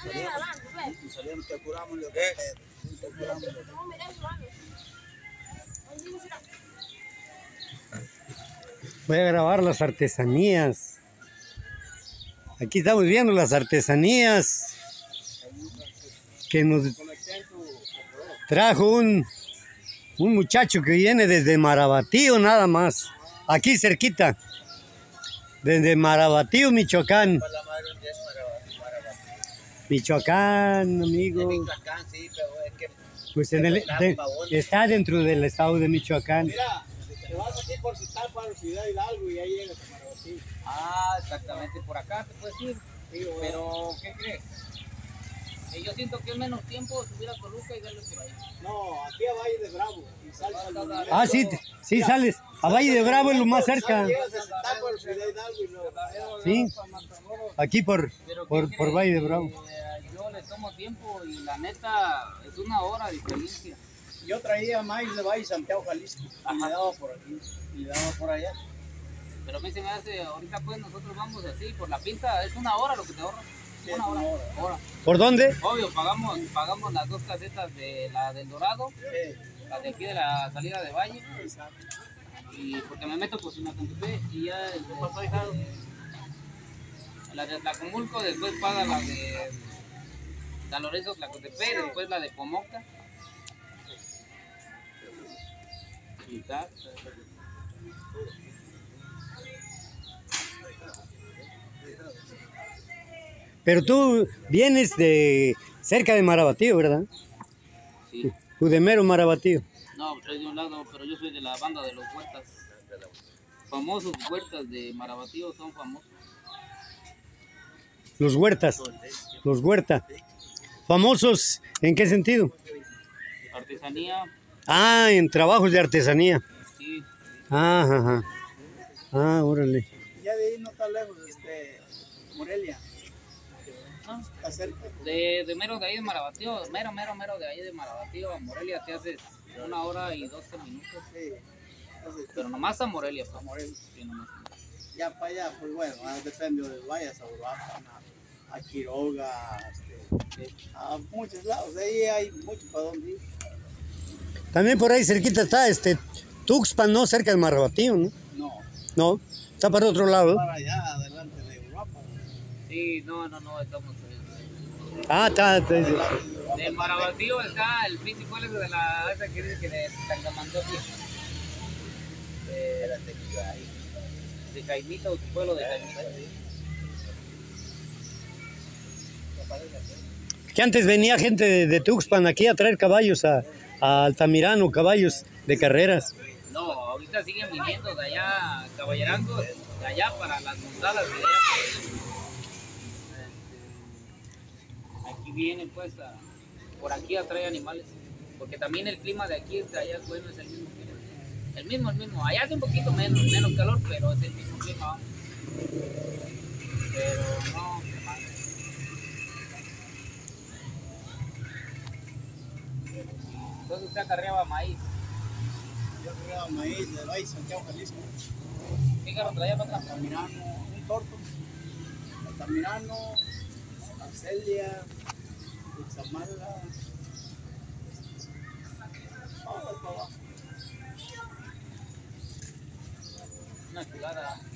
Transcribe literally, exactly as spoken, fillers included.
Y salíamos que curamos los que curamos. Voy a grabar las artesanías. Aquí estamos viendo las artesanías que nos trajo un, un muchacho que viene desde Marabatío nada más. Aquí cerquita. Desde Marabatío, Michoacán. Michoacán, amigo. Michoacán, sí, pero es que... Pues en el, de, está dentro del estado de Michoacán. Mira, te vas aquí por citar para la ciudad Hidalgo y ahí llegas a Marabatío. Ah, exactamente, por acá te puedes ir. Sí, pero, ¿qué crees? Eh, yo siento que es menos tiempo subir a Toluca y darle por ahí. No, aquí a Valle de Bravo. Y sales al ah, sí, sí sales. A Valle de Bravo es lo más cerca. Sí, aquí por, por, por Valle de Bravo. Yo le tomo tiempo y la neta es una hora de diferencia. Yo traía maíz de Valle Santiago, Jalisco. Y le daba por aquí y le daba por allá. Pero a mí se me hace, ahorita pues nosotros vamos así, por la pinta, es una hora lo que te ahorra. Sí, una hora, hora. hora. ¿Por dónde? Obvio, pagamos, pagamos las dos casetas de la del Dorado, sí. La de aquí de la salida de Valle. Exacto. Y porque me meto por Sinacantepec y ya el papá dejado. La de Tlacomulco, después paga la de San Lorenzo Tlacotepec, después la de Pomoca. Y tal. Pero tú vienes de cerca de Marabatío, ¿verdad? Sí. Tú de mero Marabatío. No, soy de un lado, pero yo soy de la banda de los Huertas. Famosos Huertas de Marabatío son famosos. Los Huertas. Los Huerta. ¿Famosos en qué sentido? Artesanía. Ah, en trabajos de artesanía. Sí. Ah, ajá. Ah, órale. Ya de ahí no está lejos, este, Morelia. ¿No? Está cerca. De, de mero de ahí de Marabatío, mero, mero, mero de ahí de Marabatío a Morelia te haces una hora y doce minutos. Sí. Entonces, pero nomás a Morelia, para Morelia. Sí, nomás. Ya para allá, pues bueno, depende de donde vayas, a Uruapan, a, a Quiroga, este, a muchos lados. De ahí hay mucho para donde ir. También por ahí cerquita está este Tuxpan, ¿no? Cerca de Marabatío, ¿no? No. No, está para otro lado. Para allá, adelante de Uruapan. Sí, no, no, no, estamos ahí. Ah, está. está. De Marabatío está el principal de la esa que dice que de Tangamandopia. De, de Jaimito, su pueblo de Jaimito. Que antes venía gente de, de Tuxpan aquí a traer caballos a, a Altamirano, caballos de carreras. No, ahorita siguen viniendo de allá, caballerangos, de allá para las montadas de allá. Aquí vienen pues a, por aquí a traer animales, porque también el clima de aquí de allá bueno es el mismo clima. El mismo, el mismo. Allá hace un poquito menos, menos calor, pero es el mismo clima. Pero no, qué mal. Entonces usted acarreaba maíz. Yo acarreaba maíz de Valle Santiago, Jalisco. ¿Qué carro traía para atrás? Altamirano, un torto. Altamirano, Arcelia, Itzamala. Todo para abajo. Una chulada.